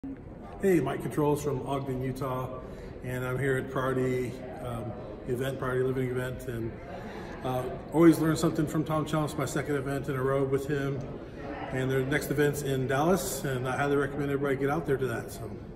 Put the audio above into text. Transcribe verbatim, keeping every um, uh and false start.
Hey, Mike Kentrolis from Ogden, Utah, and I'm here at Priority um, event, Priority Living event, and uh, always learn something from Tom Challan. It's my second event in a row with him, and the next event's in Dallas, and I highly recommend everybody get out there to that. So.